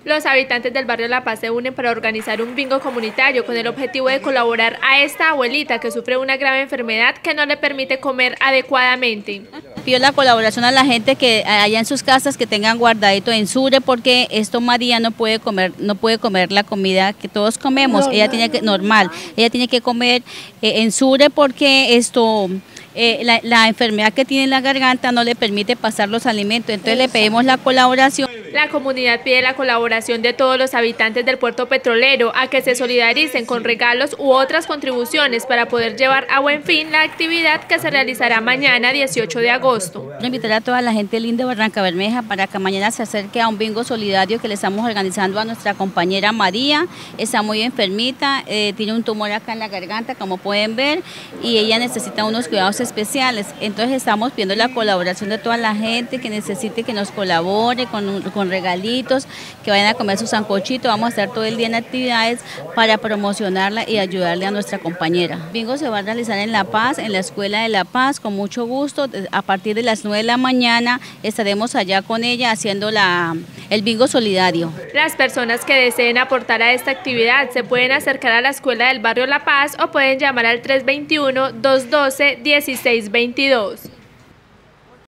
Los habitantes del barrio La Paz se unen para organizar un bingo comunitario con el objetivo de colaborar a esta abuelita que sufre una grave enfermedad que no le permite comer adecuadamente. Pido la colaboración a la gente que allá en sus casas que tengan guardadito Ensure, porque María no puede comer la comida que todos comemos, ella tiene que comer Ensure porque la enfermedad que tiene en la garganta no le permite pasar los alimentos, entonces le pedimos la colaboración. La comunidad pide la colaboración de todos los habitantes del puerto petrolero a que se solidaricen con regalos u otras contribuciones para poder llevar a buen fin la actividad que se realizará mañana 18 de agosto. Quiero invitar a toda la gente linda de Barrancabermeja para que mañana se acerque a un bingo solidario que le estamos organizando a nuestra compañera María. Está muy enfermita, tiene un tumor acá en la garganta, como pueden ver, y ella necesita unos cuidados especiales. Entonces estamos pidiendo la colaboración de toda la gente que necesite que nos colabore con regalitos, que vayan a comer su sancochito. Vamos a estar todo el día en actividades para promocionarla y ayudarle a nuestra compañera. Bingo se va a realizar en La Paz, en la Escuela de La Paz, con mucho gusto. A partir de las 9 de la mañana estaremos allá con ella haciendo el bingo solidario. Las personas que deseen aportar a esta actividad se pueden acercar a la Escuela del barrio La Paz o pueden llamar al 321-212-1622.